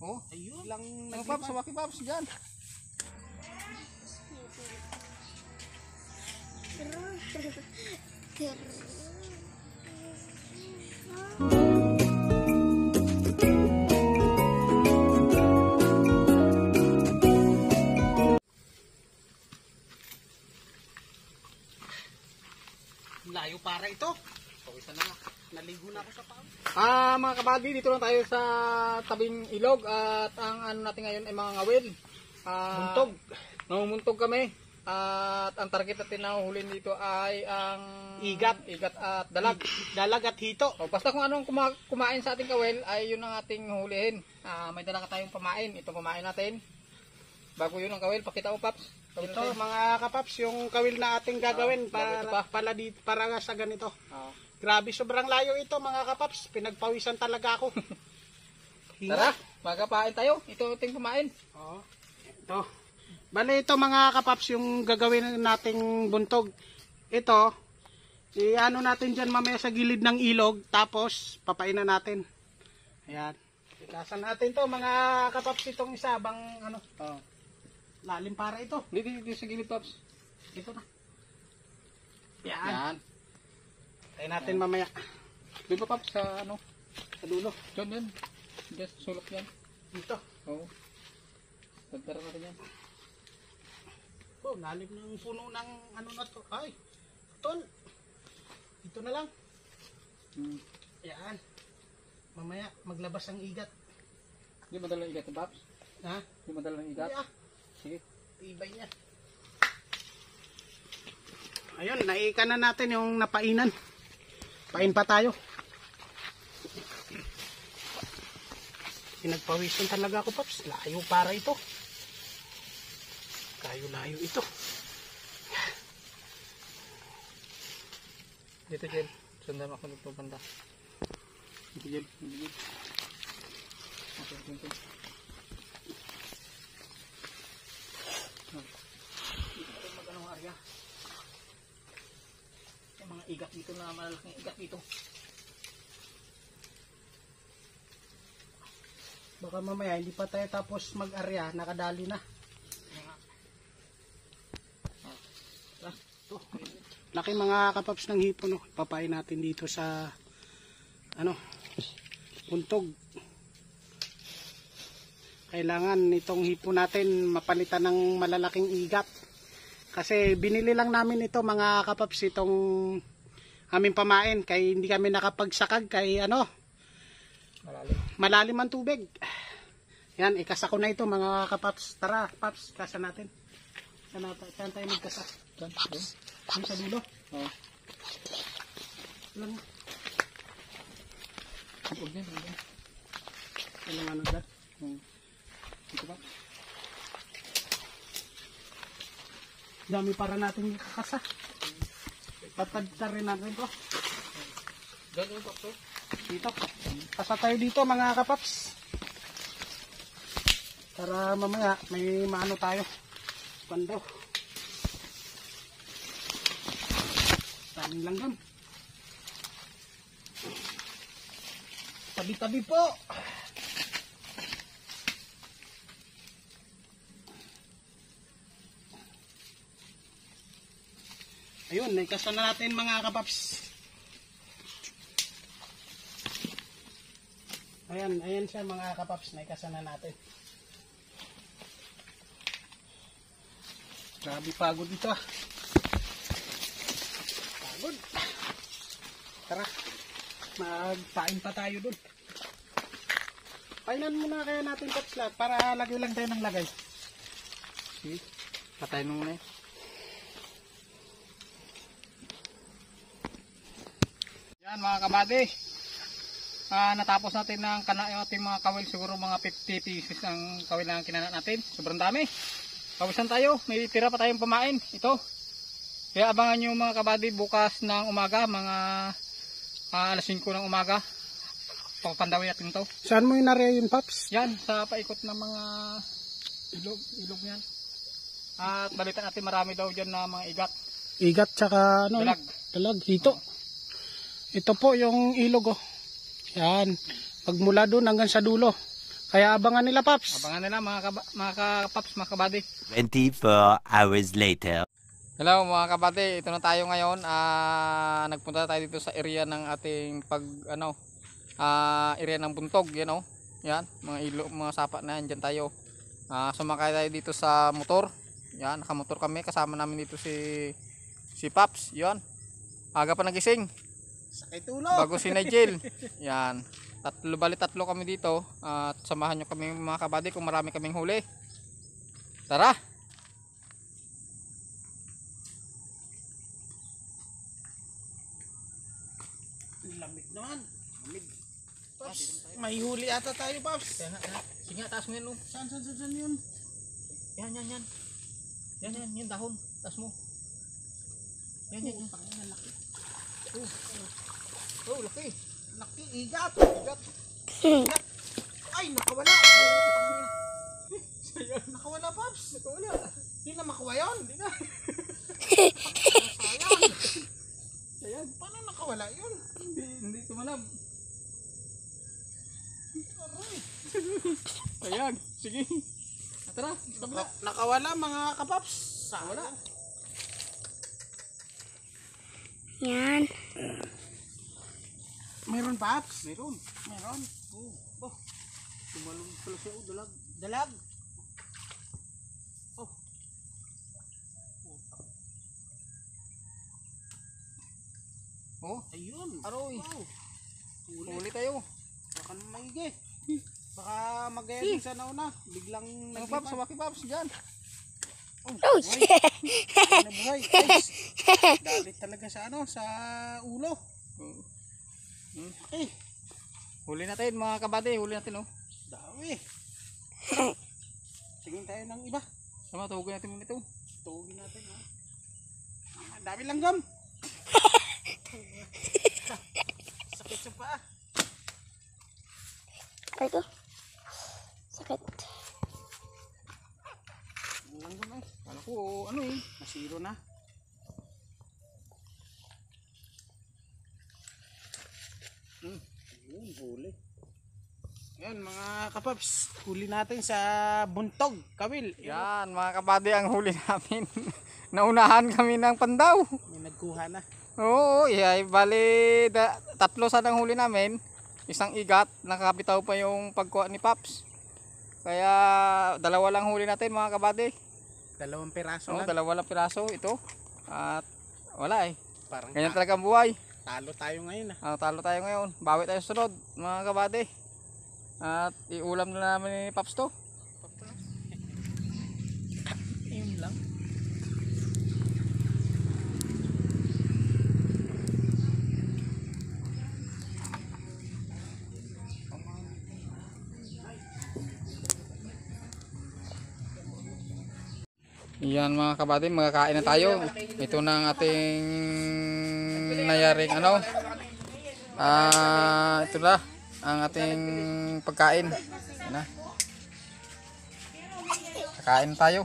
Oh, Ayun. ilang Ano, Paps, sumaki Paps dyan. Layo para ito. Pawisan na nga. Naligo na ako sa pao. Mga kabady, dito lang tayo sa tabing ilog at ang ano natin ngayon ay mga ngawil. Buntog. Namumuntog kami at ang target natin na hulin dito ay ang Igat. At dalag. Dalag at hito. O, basta kung anong kumain sa ating kawil ay yun ang ating hulihin. May dala ka tayong pamain. Ito pamain natin. Bago yun ang kawil, pakita mo Paps. Kawil Ito natin. mga kapaps, yung kawil na ating gagawin bago ito pa. para sa ganito. Ah. Grabe, sobrang layo ito mga kapaps. Pinagpawisan talaga ako. Tara, magapain tayo. Ito ating pamain. Oo. Ito. Bale ito mga kapaps yung gagawin nating buntog. Ito, i-ano natin dyan mamaya sa gilid ng ilog. Tapos, papainan natin. Ayan. Ikasan natin to mga kapaps itong isa. Bang ano, lalim para ito. Dito sa gilid Paps. Ito na. Yan. Yan. Tayo natin mamaya. Di ba Paps sa ano? Sa dulo. Diyan yan. Just sulok yan. Dito. Oo. Tagtara natin yan. Oh, lalim ng puno ng ano na to. Ay, tol. Dito na lang. Yan. Mamaya, maglabas ang igat. Hindi madala ng igat ng Paps? Ha? Hindi madala ng igat? Yeah. Sige. Ibay niya. Ayun, naikan na natin yung napainan. Pain pa tayo. Pinagpawisan talaga ako, Paps. Layo para ito. Layo ito. Dito Jel. Sundan ako dito banda. Dito Jel. Dito. Okay, dito. Dito magandang area. Yung mga igat dito na malalaking igat dito. Baka mamaya hindi pa tayo tapos mag-area, nakadali na. Ito. Laki mga kapaps ng hipon, no? Papain natin dito sa ano, buntog. Kailangan itong hipon natin mapalitan ng malalaking igat. Kasi binili lang namin ito mga kapaps, itong aming pamain. Kaya hindi kami nakapagsakag kay ano, malalim ang tubig. Yan, ikasa ko na ito mga kapaps. Tara Paps, kasa natin. Saan tayo magkasa? Yung sa dulo? Oo. Lang. Huwag niya. Ilang ano dyan? Dito ba? Dami para natin kakasa. Tatadta rin natin ito. Diyan yung Paps. Dito. Kasa tayo dito mga kapaps. Para mamaya may maano tayo. Pando. Daming langgam. Tabi-tabi po. Ayun, naikasa na natin mga kapaps. Ayan siya mga kapaps, naikasa na natin. Grabe pagod dito ah. Pagod. Tara, magpain pa tayo dun. Painan muna kaya natin Paps lahat para lagay lang tayo ng lagay. Sige. Patayin mo muna eh. Yan mga kabady. Natapos natin ng ating mga kawil. Siguro mga 50 pieces ang kawil na kinana natin. Sobrang dami. Pawisan tayo. May tira pa tayong pamain. Ito. Kaya abangan nyo mga kabady bukas ng umaga. Mga alas 5 ng umaga. Papandawin natin ito. Saan mo inarya yun Paps? Yan. Sa paikot ng mga ilog yan. At balitan natin marami daw dyan na mga igat. Igat tsaka ano? Dalag. Hito. Ito po yung ilog oh. Yan. Pagmula doon hanggang sa dulo. Kaya abangan nila, Paps. Abangan nila mga kapaps, mga kabady. 24 hours later. Hello mga kabady, ito na tayo ngayon. Nagpunta tayo dito sa area ng ating area ng buntog, Yan, mga ilog, mga sapa na yan, dyan tayo. Sumakay tayo dito sa motor. Yan, nakamotor kami, kasama namin dito si Paps, yan. Aga pa nagising. Sakit ulo. Bago si Nigel. Yan. Tatlo kami dito. At samahan nyo kami mga kabady kung marami kaming huli. Tara! Lamig naman. Lamig. Paps, may huli ata tayo, Paps. Sige nga, taas mo yan. Saan yun? Yan. Yan, dahon. Taas mo. Yan. Laki. Oh, laki. Laki, igat. Ay, nakawala. Nakawala, Paps. Nakawala. Hindi na makuha yun. Hindi na. Sayang. Ayan. Paano nakawala yun? Hindi tumalab. Ayan, sige. Tara, kabila. Nakawala mga kapaps. Wala. Yan. Meron, Paps? Meron. Oh. Oh. Tumalong pala siya, dalag. Dalag. Oh, Ayun. aroy. Wow. Huli tayo. Baka maigi. Baka mag-edit sa nauna. Biglang Ang Paps, sumaki Paps, dyan. Oh, shit. Nabuhay. Guys. Dalit talaga sa sa ulo. Eh, Huli natin mga kabady, huli natin, oh. dami. Tingin tayo ng iba. Sama, tuhugin natin muna ito. Tugin natin, ha. Dami langgam. Sakit sa paa. Ito. Sakit. Langgam eh. Kala ko, Nasiro na. Yun, huli. Yan mga kapaps, huli natin sa buntog, kawil. Yan, mga kabady, ang huli namin. Naunahan kami ng pandaw. May nagkuha na. Oo, bali, tatlo sana ang huli namin. Isang igat, nakakabitaw pa yung pagkuha ni Paps. Kaya, dalawa lang huli natin mga kabady. 2 piraso Oo, lang. dalawa lang piraso ito. At wala eh. Parang Ganyan talaga ang buhay. talo tayo ngayon. Talo tayo ngayon. Bawi tayo sa sunod mga kabady. At iulam na namin ni Paps to. Yun lang. Yan mga kabady, magkakain na tayo. Ito na ang ating nayaring ito na ang ating pagkain. Yan na. Kakain tayo.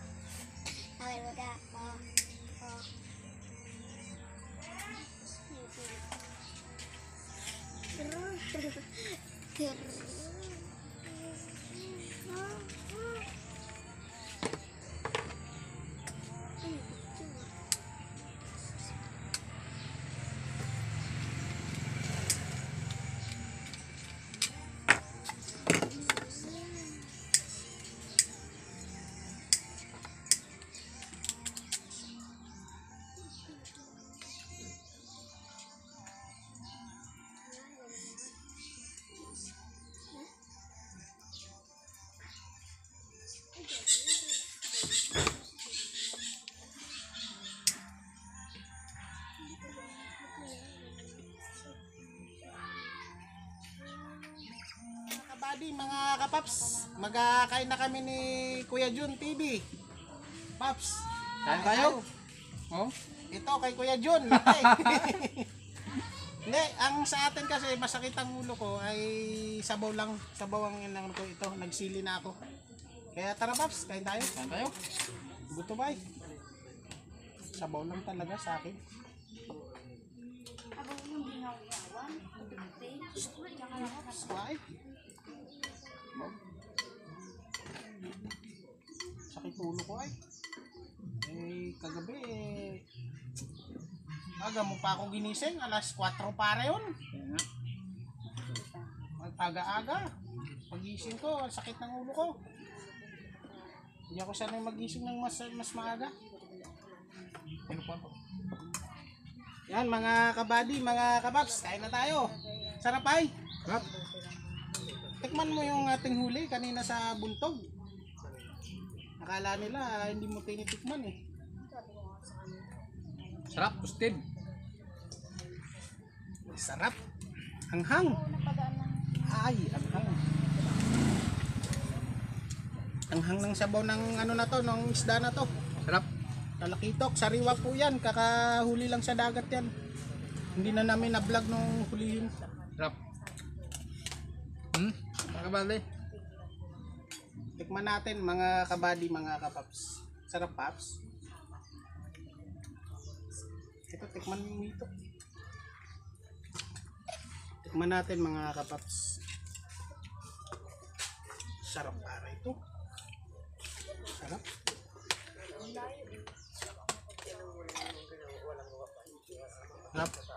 Kabady, mga kapaps, magkakain na kami ni Kuya Jun TV. Paps, Kain tayo. Oh? ito kay Kuya Jun. Laki. Hindi, ang sa atin kasi masakit ang ulo ko ay sabaw lang. Sabaw ang inang ko ito. Nagsili na ako. Kaya tara Paps, kain tayo. Kain tayo. Buto bay. Sabaw lang talaga sa akin. Sway. ko ay. Kagabi aga mo pa ako ginising, alas 4 pare yun. Kaya nga. Aga-aga. Pagising ko, ang sakit ng ulo ko. Hindi ako sanay magising ng mas maaga. Ano po? Yan mga kabady, mga kabaps, kain na tayo. Sarap ay. Sarap. Tikman mo yung ating huli kanina sa buntog. Akala nila hindi mo tinitikman eh. Sarap, busted. Sarap. Hanghang. Ay, hanghang. Hanghang ng sabaw ng ano na to, ng isda na to. Sarap. Talakitok, sariwa po yan. Kakahuli lang sa dagat yan. Hindi na namin na-vlog nung hulihin. Sarap. Mga kabady. Tikman natin mga kabady, mga kapaps. Sarap paps. Ito, tikman mo ito. Tikman natin mga kapaps. Sarap para ito. Sarap. Sarap.